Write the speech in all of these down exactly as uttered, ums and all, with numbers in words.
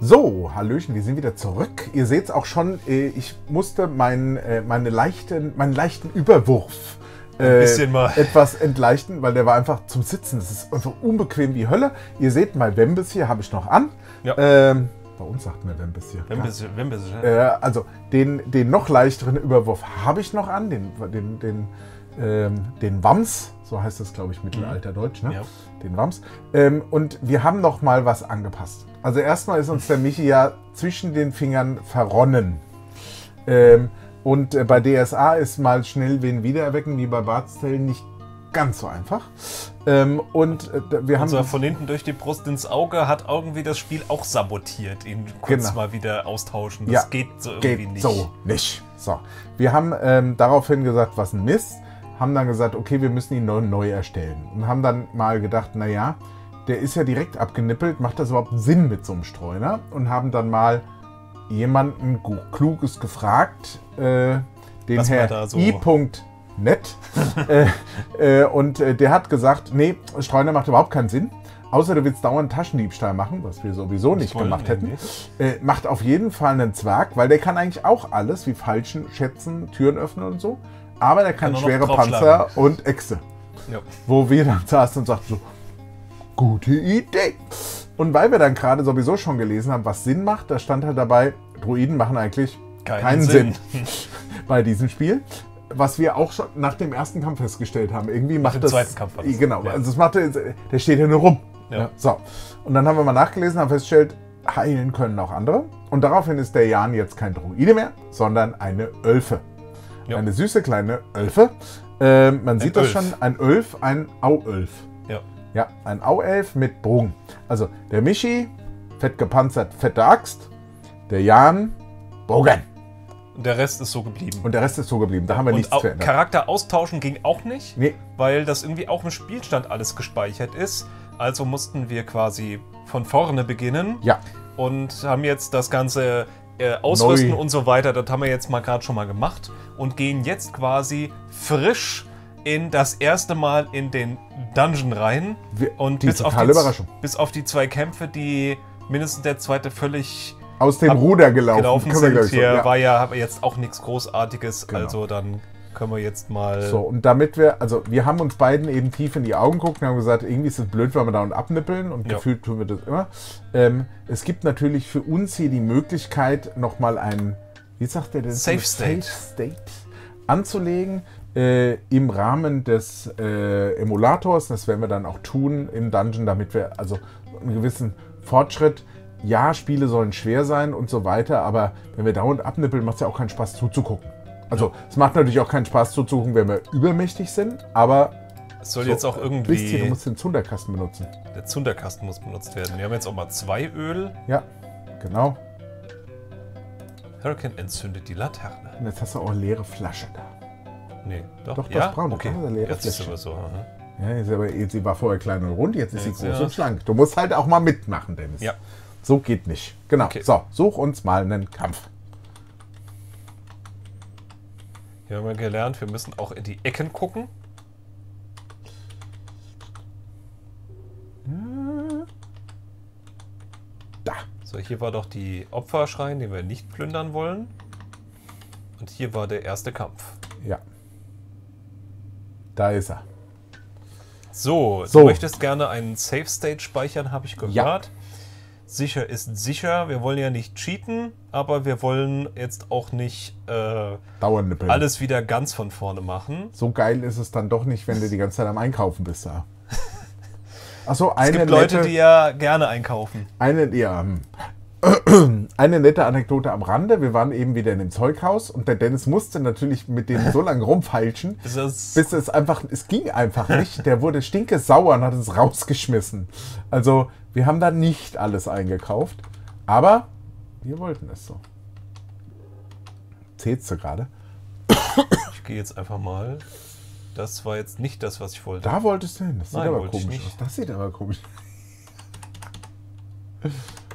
So, Hallöchen, wir sind wieder zurück. Ihr seht es auch schon, ich musste meinen, meine leichten, meinen leichten Überwurf äh, etwas entleichten, weil der war einfach zum Sitzen. Das ist einfach unbequem wie Hölle. Ihr seht, mein Wembes hier habe ich noch an. Ja. Ähm, bei uns sagt man Wembes hier. Wembes, Wembes, ja. äh, also den, den noch leichteren Überwurf habe ich noch an, den, den, den, ähm, den Wams. So heißt das, glaube ich, Mittelalterdeutsch, ne? Ja. Den Wams. Ähm, und wir haben noch mal was angepasst. Also erstmal ist uns der Michi ja zwischen den Fingern verronnen. Ähm, und äh, bei D S A ist mal schnell wen wiedererwecken, wie bei Bard's Tale, nicht ganz so einfach. Ähm, und äh, wir haben... Also von hinten durch die Brust ins Auge hat irgendwie das Spiel auch sabotiert, ihn kurz genau. mal wieder austauschen. Das ja, geht so irgendwie geht nicht. so nicht. So. Wir haben ähm, daraufhin gesagt, was ein Mist. Haben dann gesagt, okay, wir müssen ihn neu, neu erstellen. Und haben dann mal gedacht, naja, der ist ja direkt abgenippelt, macht das überhaupt Sinn mit so einem Streuner? Und haben dann mal jemanden Kluges gefragt, äh, den Was Herr so? I. Net. äh, äh, und äh, der hat gesagt, nee, Streuner macht überhaupt keinen Sinn. Außer du willst dauernd Taschendiebstahl machen, was wir sowieso nicht wollen, gemacht nee, hätten. nee. Äh, macht auf jeden Fall einen Zwerg, weil der kann eigentlich auch alles, wie Falschen, Schätzen, Türen öffnen und so. Aber der kann, kann schwere Panzer und Äxte. Ja. Wo wir dann saßen und sagten so, gute Idee. Und weil wir dann gerade sowieso schon gelesen haben, was Sinn macht, da stand halt dabei, Druiden machen eigentlich keinen, keinen Sinn, Sinn bei diesem Spiel. Was wir auch schon nach dem ersten Kampf festgestellt haben. Irgendwie macht nach dem das... zweiten Kampf war das. Genau, ja. also das macht, der steht ja nur rum. Ja. Ja, so. Und dann haben wir mal nachgelesen, haben festgestellt, heilen können auch andere. Und daraufhin ist der Jan jetzt kein Druide mehr, sondern eine Ölfe. Ja. Eine süße kleine Ölfe. Äh, man ein sieht das Ölf. schon, ein Ölf, ein Auölf. Ja. Ja, ein Auelf mit Bogen. Also der Michi, fett gepanzert, fette Axt. Der Jan, Bogen. Und der Rest ist so geblieben. Und der Rest ist so geblieben. Da haben wir und nichts verändert. Charakter austauschen ging auch nicht, nee. weil das irgendwie auch im Spielstand alles gespeichert ist. Also mussten wir quasi von vorne beginnen. Ja. Und haben jetzt das Ganze äh, ausrüsten Neu. und so weiter. Das haben wir jetzt mal gerade schon mal gemacht. Und gehen jetzt quasi frisch in das erste Mal in den Dungeon rein. Wir, und die bis auf, totale die, Überraschung. bis auf die zwei Kämpfe, die mindestens der zweite völlig aus dem Ruder gelaufen, gelaufen sind. Wir, hier so, ja. war ja jetzt auch nichts Großartiges. Genau. Also dann können wir jetzt mal... So, und damit wir, also wir haben uns beiden eben tief in die Augen geguckt und haben gesagt, irgendwie ist es blöd, wenn wir da und abnippeln und ja. gefühlt tun wir das immer. Ähm, es gibt natürlich für uns hier die Möglichkeit, nochmal ein, wie sagt der denn? Safe State. Safe State anzulegen äh, im Rahmen des äh, Emulators. Das werden wir dann auch tun im Dungeon, damit wir also einen gewissen Fortschritt, ja, Spiele sollen schwer sein und so weiter, aber wenn wir dauernd abnippeln, macht es ja auch keinen Spaß zuzugucken. Also ja. es macht natürlich auch keinen Spaß zuzugucken, wenn wir übermächtig sind, aber es soll so jetzt auch irgendwie... Bisschen, du musst den Zunderkasten benutzen. Der Zunderkasten muss benutzt werden. Wir haben jetzt auch mal zwei Öl. Ja, genau. Hurricane entzündet die Laterne. Und jetzt hast du auch eine leere Flasche da. Nee, doch. Doch, das ja? braune. Okay. Eine leere jetzt Flasche. ist aber so. Aha. Ja, jetzt aber, jetzt, sie war vorher klein und rund, jetzt ist jetzt sie groß ja. und schlank. Du musst halt auch mal mitmachen, Dennis. Ja. So geht nicht. Genau. Okay. So, such uns mal einen Kampf. Hier haben wir gelernt, wir müssen auch in die Ecken gucken. Da. So, hier war doch die Opferschrein, den wir nicht plündern wollen. Und hier war der erste Kampf. Ja. Da ist er. So, so. du möchtest gerne einen Safe State speichern, habe ich gehört. Ja. Sicher ist sicher. Wir wollen ja nicht cheaten, aber wir wollen jetzt auch nicht äh, alles wieder ganz von vorne machen. So geil ist es dann doch nicht, wenn du die ganze Zeit am Einkaufen bist. Da. Achso, eine es gibt nette, Leute, die ja gerne einkaufen. Eine, ja, eine nette Anekdote am Rande. Wir waren eben wieder in dem Zeughaus und der Dennis musste natürlich mit dem so lange rumfeilschen, bis es einfach, es ging einfach nicht. Der wurde stinkesauer und hat es rausgeschmissen. Also wir haben da nicht alles eingekauft, aber wir wollten es so. Zählst du gerade? Ich gehe jetzt einfach mal. Das war jetzt nicht das, was ich wollte. Da wolltest du hin. Das sieht Nein, aber wollte ich komisch nicht. aus. Das sieht aber komisch aus.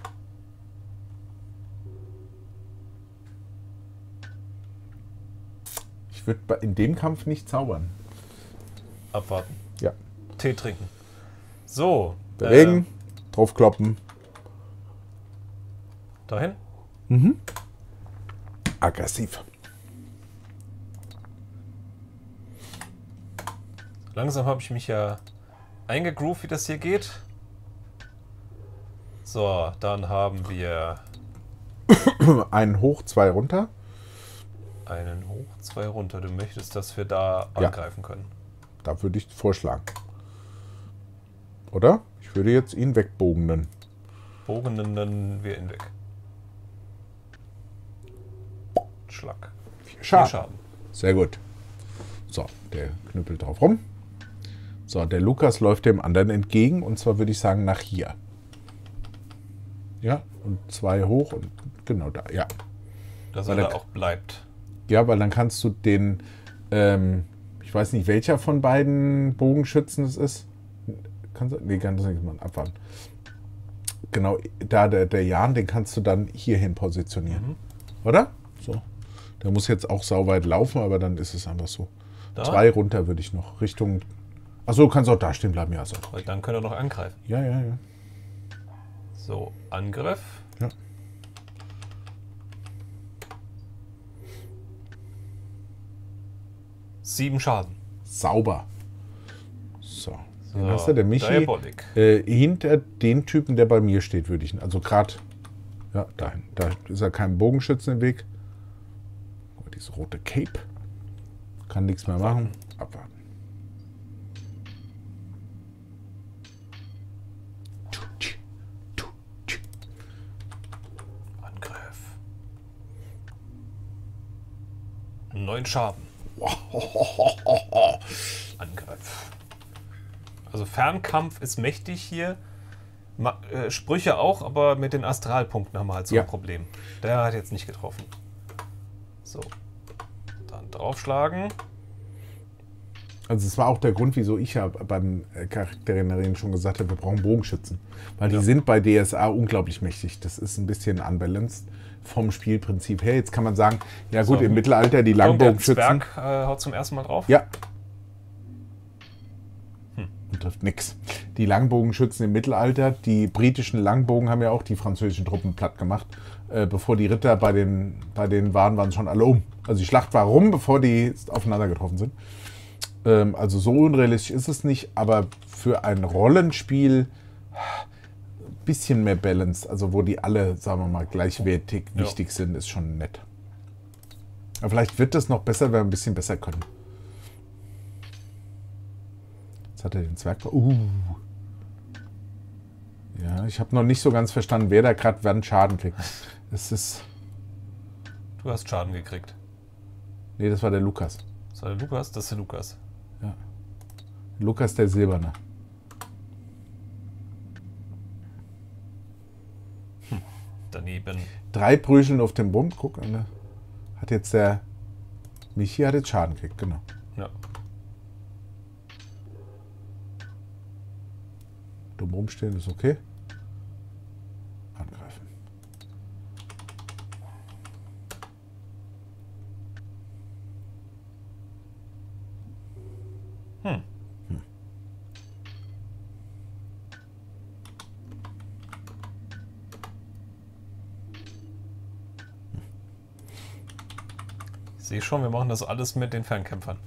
Ich würde in dem Kampf nicht zaubern. Abwarten. Ja. Tee trinken. So. Bewegen, äh, draufkloppen. Dahin? Mhm. Aggressiv. Langsam habe ich mich ja eingegroovt, wie das hier geht. So, dann haben wir... einen hoch, zwei runter. Einen hoch, zwei runter. Du möchtest, dass wir da ja. angreifen können. Da würde ich vorschlagen. Oder? Ich würde jetzt ihn wegbogenen. Bogenen wir ihn weg. Schlag. Vier Schaden. Vier Schaden. Sehr gut. So, der knüppelt drauf rum. So, der Lukas läuft dem anderen entgegen. Und zwar würde ich sagen nach hier. Ja, und zwei hoch und genau da, ja. Dass er da auch bleibt. Ja, weil dann kannst du den, ähm, ich weiß nicht, welcher von beiden Bogenschützen es ist. Kannst du, nee, kannst du nicht mal abwarten. Genau, da der, der Jan, den kannst du dann hierhin positionieren. Mhm. Oder? So. Der muss jetzt auch sauweit laufen, aber dann ist es einfach so. Da? Zwei runter würde ich noch Richtung. Achso, du kannst auch da stehen bleiben, ja. So. Weil dann können wir noch angreifen. Ja, ja, ja. So, Angriff. Ja. Sieben Schaden. Sauber. So. So, den hast du, der Michi. Äh, hinter den Typen, der bei mir steht, würde ich. Also gerade. Ja, dahin. Da ist ja kein Bogenschützen im Weg. Oh, diese rote Cape. Kann nichts mehr machen. Abwarten. Neun Schaden. Angriff. Also Fernkampf ist mächtig hier. Ma äh, Sprüche auch, aber mit den Astralpunkten haben wir halt so ja. ein Problem. Der hat jetzt nicht getroffen. So. Dann draufschlagen. Also es war auch der Grund, wieso ich ja beim Charaktergenerieren schon gesagt habe, wir brauchen Bogenschützen. Weil ja. die sind bei D S A unglaublich mächtig. Das ist ein bisschen unbalanced vom Spielprinzip her. Jetzt kann man sagen, ja gut, so, im Mittelalter die Langbogenschützen... Der Zwerg äh, haut zum ersten Mal drauf? Ja. Hm. Und trifft nix. Die Langbogenschützen im Mittelalter, die britischen Langbogen haben ja auch die französischen Truppen platt gemacht. Äh, bevor die Ritter bei, den, bei denen waren, waren schon alle um. Also die Schlacht war rum, bevor die aufeinander getroffen sind. Ähm, also so unrealistisch ist es nicht, aber für ein Rollenspiel... bisschen mehr Balance, also wo die alle, sagen wir mal, gleichwertig ja. wichtig sind, ist schon nett. Aber vielleicht wird das noch besser, wenn wir ein bisschen besser können. Jetzt hat er den Zwerg... Uh. Ja, ich habe noch nicht so ganz verstanden, wer da gerade wann Schaden kriegt. Es ist... Du hast Schaden gekriegt. Nee, das war der Lukas. Das war der Lukas? Das ist der Lukas. Ja. Lukas der Silberne. Daneben. Drei Prügeln auf dem Bund. Guck, hat jetzt der Michi hat jetzt Schaden gekriegt, genau. Ja. Dumm rumstehen ist okay. Angreifen. Hm. Ich sehe schon, wir machen das alles mit den Fernkämpfern.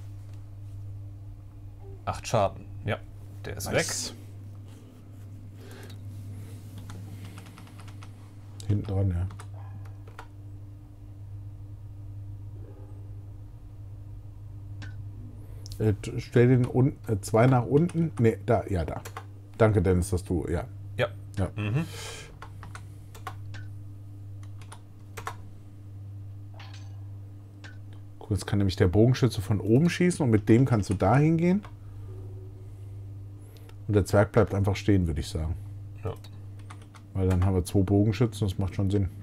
Acht Schaden. Ja, der ist nice. Weg. Hinten dran, ja. Äh, stell den un äh, zwei nach unten. Ne, da, ja, da. Danke, Dennis, dass du, ja. Ja. Ja. Mhm. Jetzt kann nämlich der Bogenschütze von oben schießen und mit dem kannst du da hingehen. Und der Zwerg bleibt einfach stehen, würde ich sagen. Ja. Weil dann haben wir zwei Bogenschützen, das macht schon Sinn.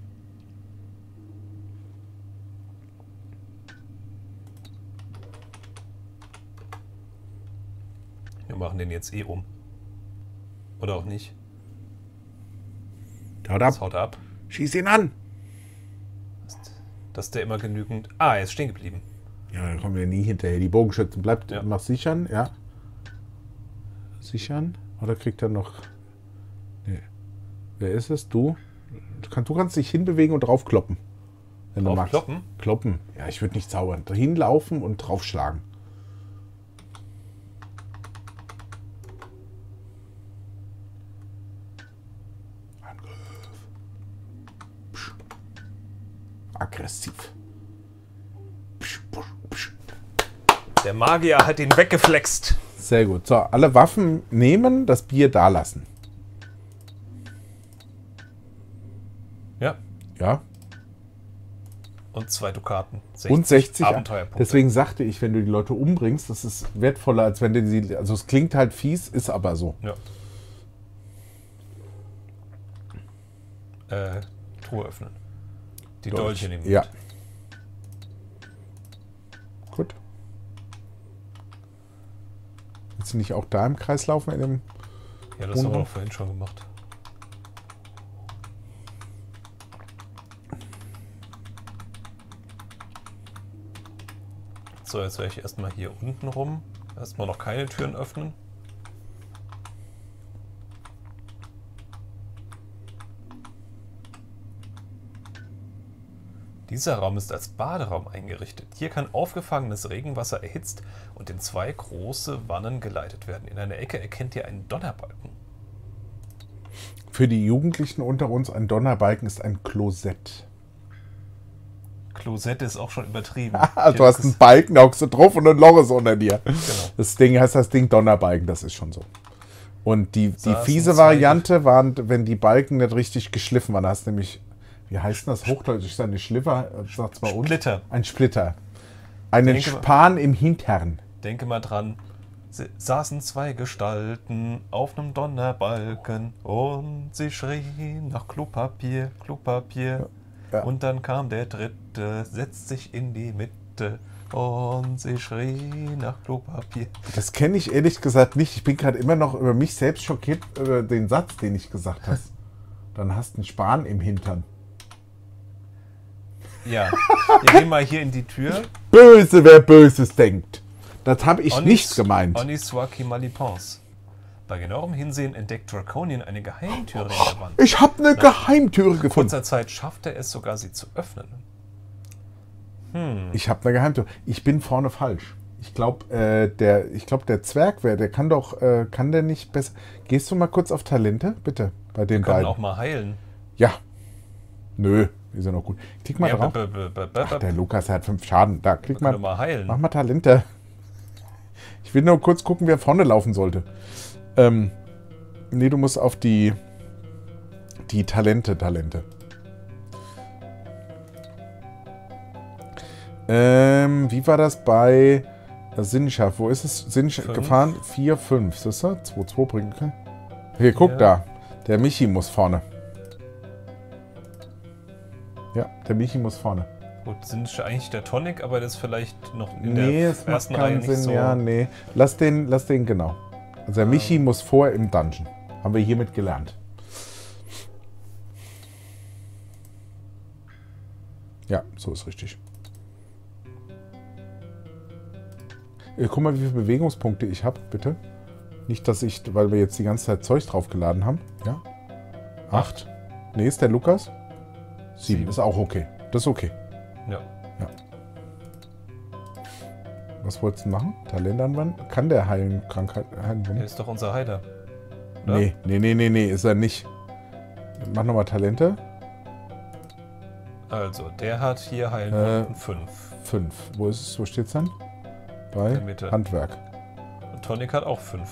Wir machen den jetzt eh um. Oder auch nicht. Haut ab. Das haut ab. Schieß ihn an! Dass der immer genügend... Ah, er ist stehen geblieben. Ja, dann kommen wir nie hinterher. Die Bogenschützen bleibt, ja. mach sichern, ja. Sichern? Oder kriegt er noch... Nee. Wer ist es? Du? Du, kann, du kannst dich hinbewegen und draufkloppen. Wenn du magst. Kloppen? Kloppen. Ja, ich würde nicht zaubern. Hinlaufen und draufschlagen. Angriff. Psch. Aggressiv. Psch, psch, psch. Der Magier hat ihn weggeflext. Sehr gut. So, alle Waffen nehmen, das Bier da lassen. Ja. Ja. Und zwei Dukaten. sechzig und sechzig Abenteuerpunkte. Deswegen sagte ich, wenn du die Leute umbringst, das ist wertvoller, als wenn du sie. Also es klingt halt fies, ist aber so. Ja. Äh, Truhe öffnen. Die Dolch. Dolche nehmen. Ja. Gut. Willst du nicht auch da im Kreis laufen? In dem Ja, das haben wir auch vorhin schon gemacht. So, jetzt werde ich erstmal hier unten rum. Erstmal noch keine Türen öffnen. Dieser Raum ist als Baderaum eingerichtet. Hier kann aufgefangenes Regenwasser erhitzt und in zwei große Wannen geleitet werden. In einer Ecke erkennt ihr einen Donnerbalken. Für die Jugendlichen unter uns, ein Donnerbalken ist ein Klosett. Klosett ist auch schon übertrieben. Du hast einen Balken, da hockst du drauf und ein Loch ist unter dir. Genau. Das Ding heißt das Ding Donnerbalken, das ist schon so. Und die, die Saßen fiese zwei- Variante waren, wenn die Balken nicht richtig geschliffen waren. Da hast du nämlich, wie heißt denn das Hochdeutsch? Ich sage nicht Schliffer, sagt's bei uns. Splitter. Ein Splitter. Einen Denke mal- Span im Hintern. Denke mal dran. Sie saßen zwei Gestalten auf einem Donnerbalken und sie schrien nach Klopapier, Klopapier. Ja. Und dann kam der dritte, setzt sich in die Mitte und sie schrien nach Klopapier. Das kenne ich ehrlich gesagt nicht. Ich bin gerade immer noch über mich selbst schockiert, über den Satz, den ich gesagt habe. Dann hast du einen Span im Hintern. Ja, wir gehen mal hier in die Tür. Böse, wer Böses denkt. Das habe ich Onis- nicht gemeint. Oniswaki Malipons. Bei genauerem Hinsehen entdeckt Draconien eine Geheimtüre in der Wand. Ich habe eine Geheimtüre In gefunden. kurzer Zeit schafft er es sogar, sie zu öffnen. Hm. Ich habe eine Geheimtüre. Ich bin vorne falsch. Ich glaube, äh, der, ich glaube, der Zwerg wäre, der kann doch, äh, kann der nicht besser. Gehst du mal kurz auf Talente, bitte, bei den Können beiden? auch mal heilen. Ja. Nö, ist ja noch gut. Klick mal Ja, drauf. b- b- b- b- Ach, der Lukas, der hat fünf Schaden. Da, klick Können mal. wir mal heilen. Mach mal Talente. Ich will nur kurz gucken, wer vorne laufen sollte. Ähm, nee, du musst auf die, die Talente, Talente. Ähm, wie war das bei Sinnschaft? Wo ist es? Sinnschaft Fünf. gefahren? vier, fünf. Siehst du? zwei, zwei bringen kann. Hier, guck Ja. da. Der Michi muss vorne. Ja, der Michi muss vorne. Gut, sind schon eigentlich der Tonic, aber das ist vielleicht noch in Nee, der es macht ersten Reihe keinen nicht Sinn. so. Ja, nee. Lass den, lass den genau. Also der Michi muss vor im Dungeon. Haben wir hiermit gelernt. Ja, so ist richtig. Äh, guck mal, wie viele Bewegungspunkte ich habe, bitte. Nicht, dass ich, weil wir jetzt die ganze Zeit Zeug draufgeladen haben. Ja. Acht. Nee, ist der Lukas? Sieben. Sieben. Ist auch okay. Das ist okay. Ja. Was wolltest du machen? Talent anwenden? Kann der heilen, Krankheit heilen? Er ist doch unser Heiler. oder? Nee, nee, nee, nee, nee, ist er nicht. Mach nochmal Talente. Also, der hat hier heilen Äh, von fünf. Fünf. Wo ist es? Wo steht's denn? Bei In der Mitte. Handwerk. Und Tonic hat auch fünf.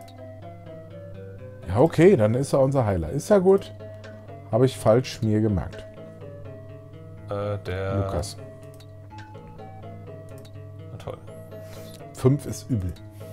Ja, okay, dann ist er unser Heiler. Ist ja gut. Habe ich falsch mir gemerkt. Äh, der. Lukas. Na toll. Fünf ist übel.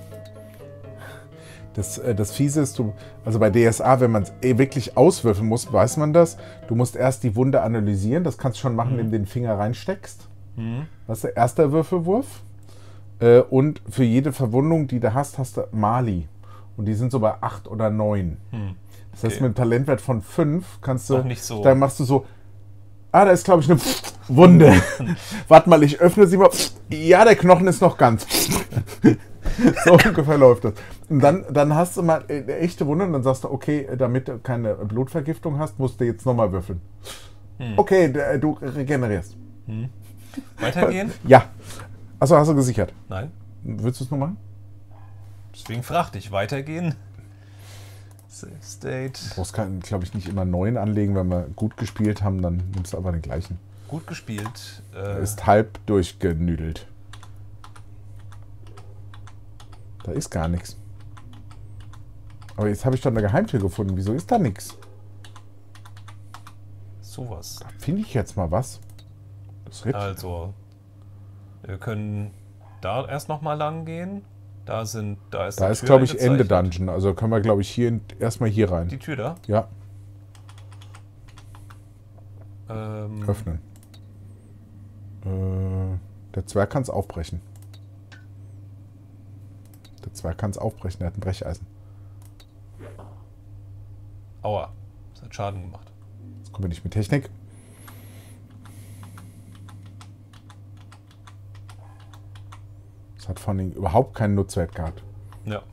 Das, äh, das Fiese ist, du, also bei D S A, wenn man es eh wirklich auswürfeln muss, weiß man das. Du musst erst die Wunde analysieren. Das kannst du schon machen, Mhm. indem du den Finger reinsteckst. Mhm. Das ist der erste Würfelwurf. Äh, und für jede Verwundung, die du hast, hast du Mali. Und die sind so bei acht oder neun. Hm. Das heißt, Okay. mit einem Talentwert von fünf kannst du. Noch nicht so. Dann machst du so. Ah, da ist, glaube ich, eine Wunde. Warte mal, ich öffne sie mal. Ja, der Knochen ist noch ganz. So ungefähr läuft das. Und dann, dann hast du mal eine echte Wunde und dann sagst du, okay, damit du keine Blutvergiftung hast, musst du jetzt nochmal würfeln. Hm. Okay, du regenerierst. Hm. Weitergehen? Ja. Achso, hast du gesichert? Nein. Willst du es noch machen? Deswegen fragte ich, weitergehen? Save State. Du brauchst, glaube ich, nicht immer einen neuen anlegen. Wenn wir gut gespielt haben, dann nimmst du aber den gleichen. Gut gespielt. Äh ist halb durchgenüdelt. Da ist gar nichts. Aber jetzt habe ich doch eine Geheimtür gefunden. Wieso ist da nichts? Sowas. Da finde ich jetzt mal was. Das Ritt. Also, wir können da erst noch mal lang gehen. Da sind, da ist, da ist glaube ich, Ende Dungeon. Also können wir, glaube ich, hier erstmal hier rein. Die Tür da? Ja. Ähm. Öffnen. Äh, der Zwerg kann es aufbrechen. Der Zwerg kann es aufbrechen. Der hat ein Brecheisen. Aua. Das hat Schaden gemacht. Jetzt kommen wir nicht mit Technik. Das hat vor allem überhaupt keinen Nutzwert gehabt. Ja.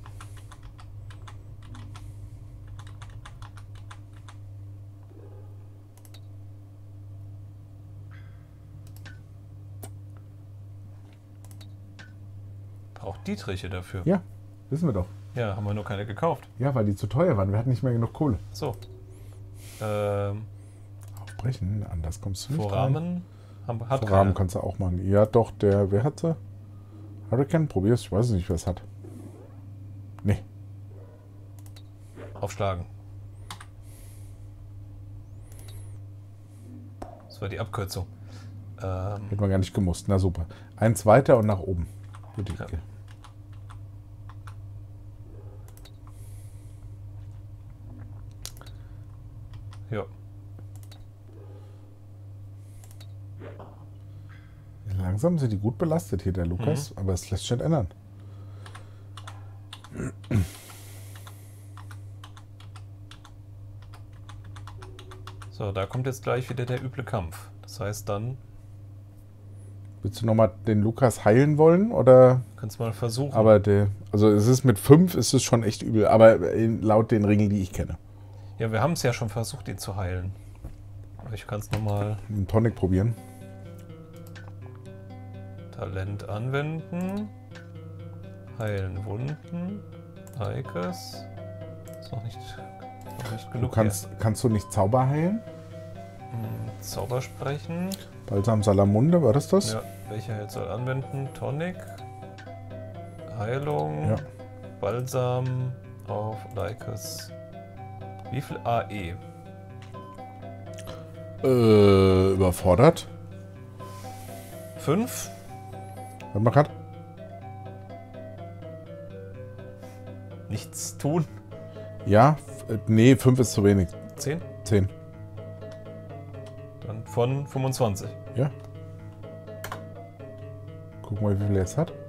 Braucht Dietriche dafür. Ja, wissen wir doch. Ja, haben wir nur keine gekauft. Ja, weil die zu teuer waren. Wir hatten nicht mehr genug Kohle. So. Ähm, Aufbrechen, anders kommst du nicht Vorrahmen haben, hat Vorrahmen kannst du auch machen. Ja, doch, der, wer hat sie? Hurricane, probier's. Ich weiß nicht, wer es hat. Nee. Aufschlagen. Das war die Abkürzung. Ähm, Hätte man gar nicht gemusst. Na super. Eins weiter und nach oben. Bitte. Ja. Ja. Langsam sind die gut belastet hier, der Lukas, mhm. aber es lässt sich nicht ändern. So, da kommt jetzt gleich wieder der üble Kampf. Das heißt dann... Willst du nochmal den Lukas heilen wollen, oder? Kannst mal versuchen. Aber der, also es ist mit fünf ist es schon echt übel, aber laut den Regeln, die ich kenne. Ja, wir haben es ja schon versucht, ihn zu heilen. Aber ich kann es nochmal... Einen Tonic probieren. Talent anwenden. Heilen Wunden. Eikes. Ist noch nicht, noch nicht genug. Du kannst, kannst du nicht Zauber heilen? Hm, Zauber sprechen. Balsam Salamunde, war das das? Ja, welcher Heil soll anwenden? Tonic. Heilung. Ja. Balsam auf Eikes. Wie viel A E? Äh, überfordert. Fünf? Warte mal grad. Nichts tun? Ja, f- nee, fünf ist zu wenig. Zehn? Zehn. Dann von fünfundzwanzig. Ja. Guck mal, wie viel er jetzt hat.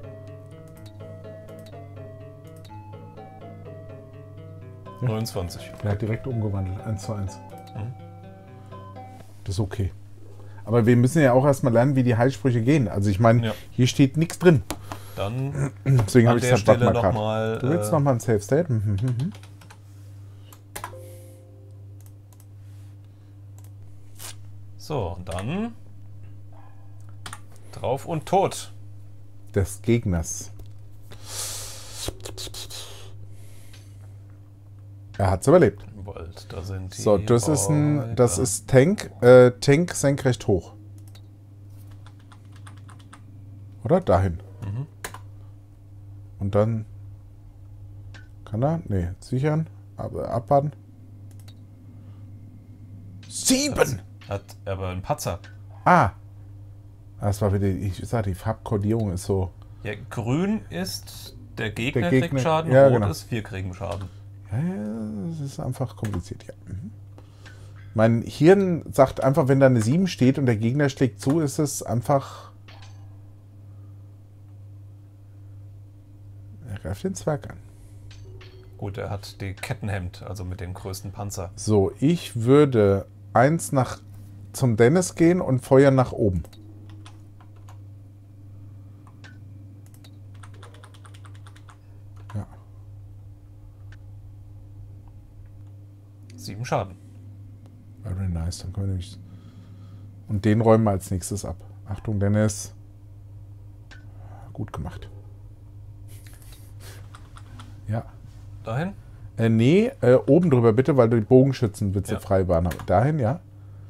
Ja. neunundzwanzig. Er hat direkt umgewandelt. eins zu eins. Mhm. Das ist okay. Aber wir müssen ja auch erstmal lernen, wie die Heilsprüche gehen. Also ich meine, Ja. hier steht nichts drin. Dann Deswegen an habe ich der gesagt, warte Stelle mal grad. nochmal... Du willst äh, nochmal ein Safe State? Mhm, mhm, mhm. So, und dann drauf und tot. Des Gegners. Er hat's überlebt. Im Wald, da sind die. So, das ist ein, das Räuber. ist Tank, äh, Tank senkrecht hoch. Oder? Dahin. Mhm. Und dann kann er? Nee, sichern, aber abwarten. Sieben! Hat aber einen Patzer. Ah! Das war wieder, ich sag, die Farbkodierung ist so. Ja, grün ist, der Gegner, Der Gegner- kriegt Schaden, ja, rot genau. ist, wir kriegen Schaden. Ja, ja, das ist einfach kompliziert, ja. Mhm. Mein Hirn sagt einfach, wenn da eine sieben steht und der Gegner schlägt zu, ist es einfach. Er greift den Zwerg an. Gut, er hat die Kettenhemd, also mit dem größten Panzer. So, ich würde eins nach zum Dennis gehen und Feuer nach oben. sieben Schaden. Very nice, dann können wir nämlich... Und den räumen wir als nächstes ab. Achtung, Dennis. Gut gemacht. Ja. Dahin? Äh, nee, äh, oben drüber bitte, weil du die Bogenschützenwitze Ja. frei waren. Dahin, ja?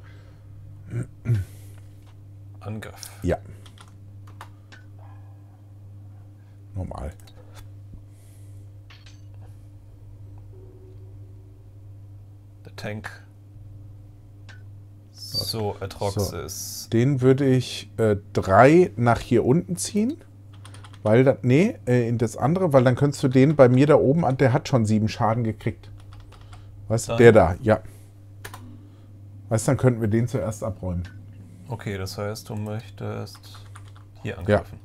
Angriff. Ja. Normal. Der Tank. So, Atrox So. ist... Den würde ich äh, drei nach hier unten ziehen. Weil das, nee, äh, in das andere, weil dann könntest du den bei mir da oben an, der hat schon sieben Schaden gekriegt. Weißt du, Da. der da, ja. Weißt du, dann könnten wir den zuerst abräumen. Okay, das heißt, du möchtest hier angreifen.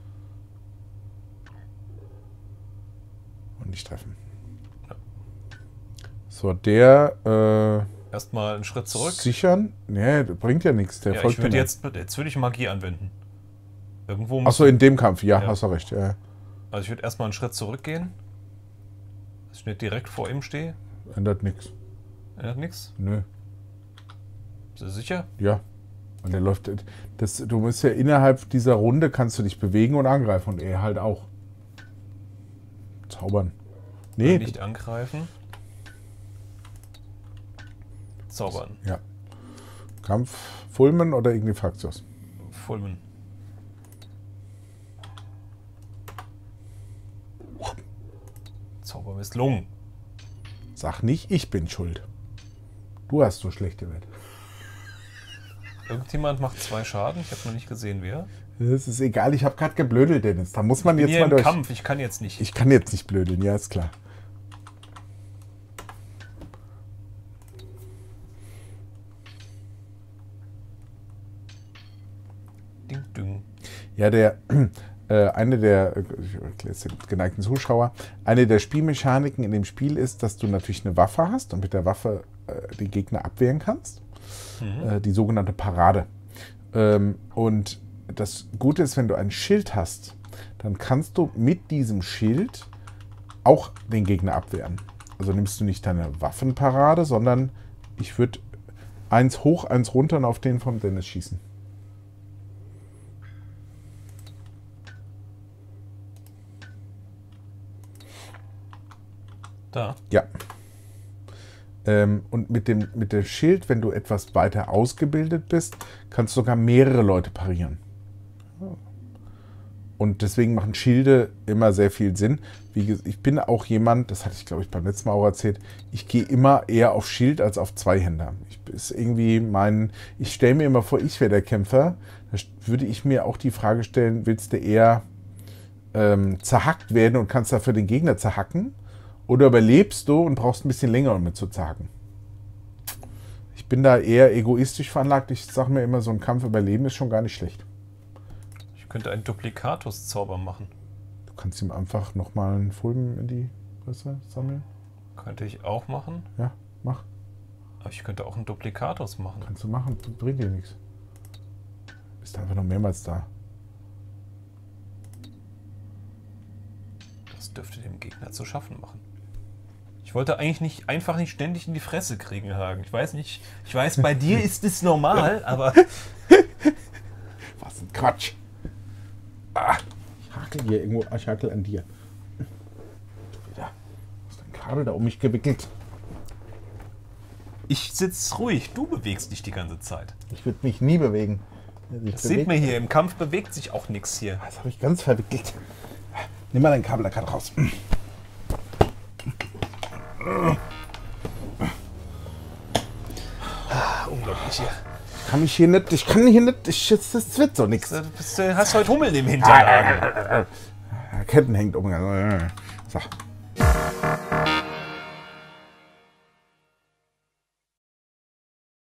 Und nicht treffen. Ja. So, der, äh, Erstmal einen Schritt zurück. sichern? Nee, das bringt ja nichts. Der Ja, folgt ich würde mir. jetzt, jetzt würde ich Magie anwenden. Irgendwo muss... Achso, in dem Kampf, ja, Ja. hast du recht. Ja. Also ich würde erstmal einen Schritt zurückgehen. Dass ich nicht direkt vor ihm stehe. Ändert nichts. Ändert nichts. Nö. Bist du sicher? Ja. Und der läuft. Das, du musst ja innerhalb dieser Runde kannst du dich bewegen und angreifen und er halt auch. Zaubern. Nee. Nicht angreifen. Zaubern. Ja. Kampf Fulmen oder Ignifactius? Fulmen. Zauber misslungen. Sag nicht, ich bin schuld. Du hast so schlechte Werte. Irgendjemand macht zwei Schaden. Ich habe noch nicht gesehen, wer. Das ist egal, ich habe gerade geblödelt, Dennis. Da muss man Ich bin jetzt hier mal im durch. Kampf. Ich kann jetzt nicht. Ich kann jetzt nicht blödeln, ja, ist klar. Ding, ding. Ja, der, äh, eine der, äh, ich erkläre es den geneigten Zuschauer, eine der Spielmechaniken in dem Spiel ist, dass du natürlich eine Waffe hast und mit der Waffe äh, den Gegner abwehren kannst. Mhm. Äh, die sogenannte Parade. Ähm, und das Gute ist, wenn du ein Schild hast, dann kannst du mit diesem Schild auch den Gegner abwehren. Also nimmst du nicht deine Waffenparade, sondern ich würde eins hoch, eins runter und auf den vom Dennis schießen. Da. Ja. Ähm, und mit dem, mit dem Schild, wenn du etwas weiter ausgebildet bist, kannst du sogar mehrere Leute parieren. Und deswegen machen Schilde immer sehr viel Sinn. Wie gesagt, ich bin auch jemand, das hatte ich glaube ich beim letzten Mal auch erzählt, ich gehe immer eher auf Schild als auf Zweihänder. Ich ist irgendwie mein, ich stelle mir immer vor, ich wäre der Kämpfer. Da würde ich mir auch die Frage stellen, willst du eher ähm, zerhackt werden und kannst dafür den Gegner zerhacken? Oder überlebst du und brauchst ein bisschen länger, um mit zu zagen? Ich bin da eher egoistisch veranlagt. Ich sage mir immer, so ein Kampf überleben ist schon gar nicht schlecht. Ich könnte einen Duplikatus-Zauber machen. Du kannst ihm einfach nochmal einen Fulmen in die Fresse sammeln. Könnte ich auch machen. Ja, mach. Aber ich könnte auch einen Duplikatus machen. Kannst du machen, bringt dir nichts. Bist einfach noch mehrmals da. Das dürfte dem Gegner zu schaffen machen. Ich wollte eigentlich nicht einfach nicht ständig in die Fresse kriegen, Hagen. Ich weiß nicht, ich weiß, bei dir ist es normal, aber... Was ein Quatsch. Ah, ich hakel hier irgendwo, ich hakel an dir. Wieder. Du hast ein Kabel da um mich gewickelt. Ich sitze ruhig, du bewegst dich die ganze Zeit. Ich würde mich nie bewegen. Ich Das sieht man hier, im Kampf bewegt sich auch nichts hier. Das habe ich ganz verwickelt. Nimm mal dein Kabel da gerade raus. Ah, unglaublich hier. Ich kann mich hier nicht, ich kann hier nicht, ich, das, das wird so nichts. Du hast heute Hummeln im Hintern. Ketten hängt um. So.